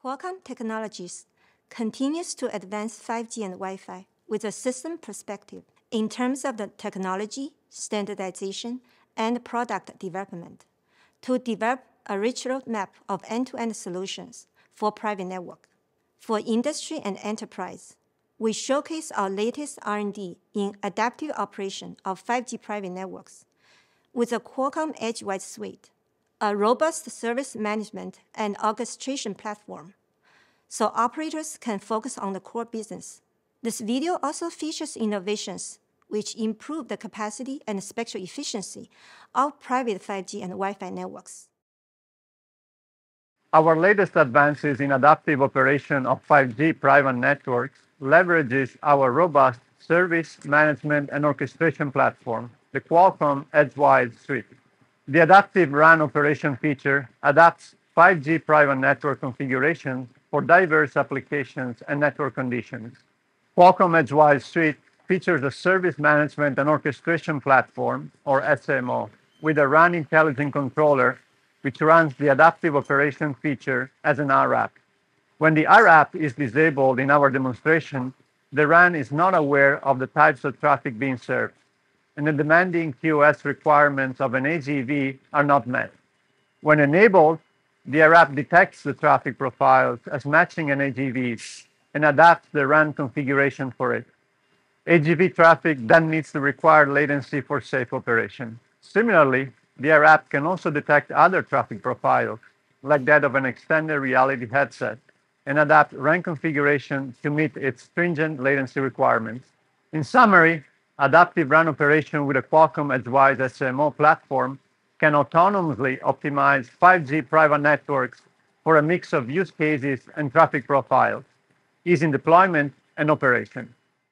Qualcomm Technologies continues to advance 5G and Wi-Fi with a system perspective in terms of the technology, standardization, and product development to develop a rich roadmap of end-to-end solutions for private network. For industry and enterprise, we showcase our latest R&D in adaptive operation of 5G private networks with the Qualcomm Edgewise Suite, a robust service management and orchestration platform, so operators can focus on the core business. This video also features innovations which improve the capacity and spectral efficiency of private 5G and Wi-Fi networks. Our latest advances in adaptive operation of 5G private networks leverages our robust service management and orchestration platform, the Qualcomm Edgewise Suite. The adaptive RAN operation feature adapts 5G private network configurations for diverse applications and network conditions. Qualcomm Edgewise Suite features a service management and orchestration platform, or SMO, with a RAN intelligent controller which runs the adaptive operation feature as an rApp. When the rApp is disabled in our demonstration, the RAN is not aware of the types of traffic being served, and the demanding QoS requirements of an AGV are not met. When enabled, the rApp detects the traffic profiles as matching an AGV and adapts the RAN configuration for it. AGV traffic then meets the required latency for safe operation. Similarly, the rApp can also detect other traffic profiles, like that of an extended reality headset, and adapt RAN configuration to meet its stringent latency requirements. In summary, adaptive RAN operation with a Qualcomm Edgewise SMO platform can autonomously optimize 5G private networks for a mix of use cases and traffic profiles, easing deployment and operation.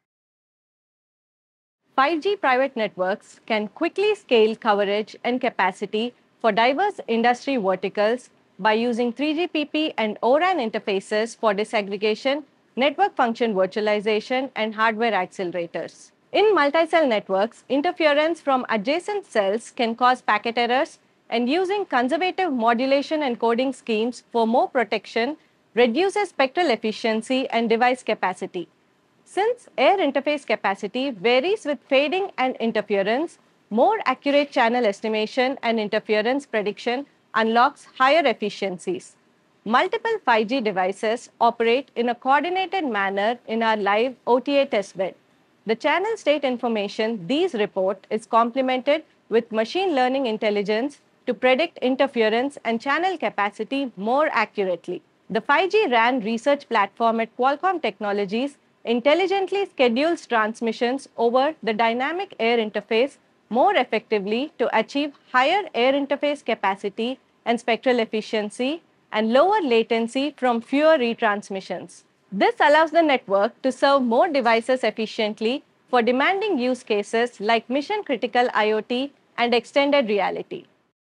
5G private networks can quickly scale coverage and capacity for diverse industry verticals by using 3GPP and O-RAN interfaces for disaggregation, network function virtualization, and hardware accelerators. In multi-cell networks, interference from adjacent cells can cause packet errors, and using conservative modulation and coding schemes for more protection reduces spectral efficiency and device capacity. Since air interface capacity varies with fading and interference, more accurate channel estimation and interference prediction unlocks higher efficiencies. Multiple 5G devices operate in a coordinated manner in our live OTA testbed. The channel state information these report is complemented with machine learning intelligence to predict interference and channel capacity more accurately. The 5G RAN research platform at Qualcomm Technologies intelligently schedules transmissions over the dynamic air interface more effectively to achieve higher air interface capacity and spectral efficiency and lower latency from fewer retransmissions. This allows the network to serve more devices efficiently for demanding use cases like mission-critical IoT and extended reality.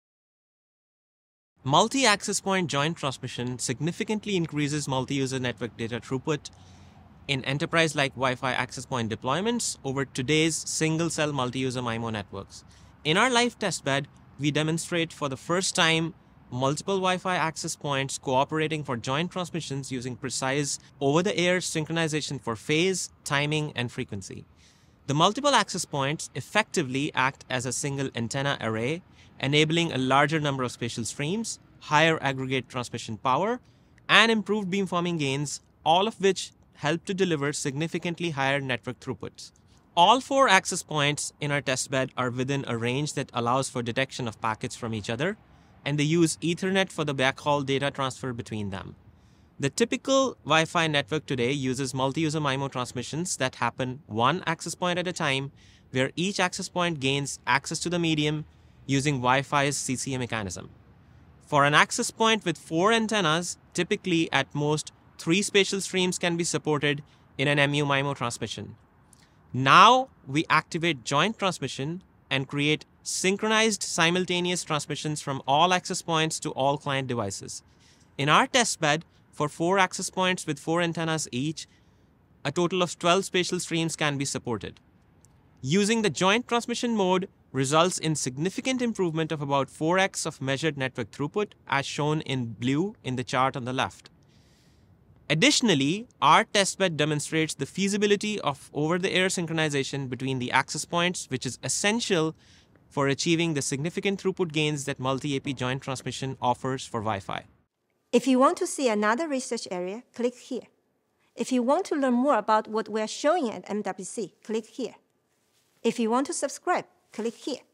Multi-access point joint transmission significantly increases multi-user network data throughput in enterprise-like Wi-Fi access point deployments over today's single-cell multi-user MIMO networks. In our live testbed, we demonstrate for the first time multiple Wi-Fi access points cooperating for joint transmissions using precise over-the-air synchronization for phase, timing, and frequency. The multiple access points effectively act as a single antenna array, enabling a larger number of spatial streams, higher aggregate transmission power, and improved beamforming gains, all of which help to deliver significantly higher network throughputs. All 4 access points in our testbed are within a range that allows for detection of packets from each other, and they use Ethernet for the backhaul data transfer between them. The typical Wi-Fi network today uses multi-user MIMO transmissions that happen 1 access point at a time, where each access point gains access to the medium using Wi-Fi's CCA mechanism. For an access point with 4 antennas, typically at most 3 spatial streams can be supported in an MU MIMO transmission. Now we activate joint transmission and create synchronized simultaneous transmissions from all access points to all client devices. In our testbed, for 4 access points with 4 antennas each, a total of 12 spatial streams can be supported. Using the joint transmission mode results in significant improvement of about 4x of measured network throughput, as shown in blue in the chart on the left. Additionally, our testbed demonstrates the feasibility of over-the-air synchronization between the access points, which is essential for achieving the significant throughput gains that multi-AP joint transmission offers for Wi-Fi. If you want to see another research area, click here. If you want to learn more about what we are showing at MWC, click here. If you want to subscribe, click here.